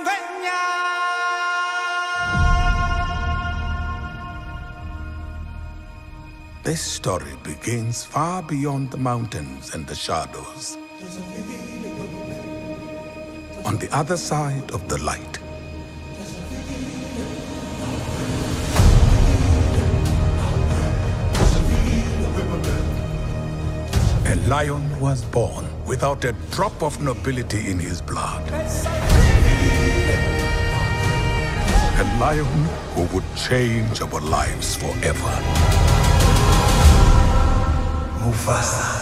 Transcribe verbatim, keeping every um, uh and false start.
This story begins far beyond the mountains and the shadows. On the other side of the light. A lion was born without a drop of nobility in his blood. A lion who would change our lives forever. Mufasa.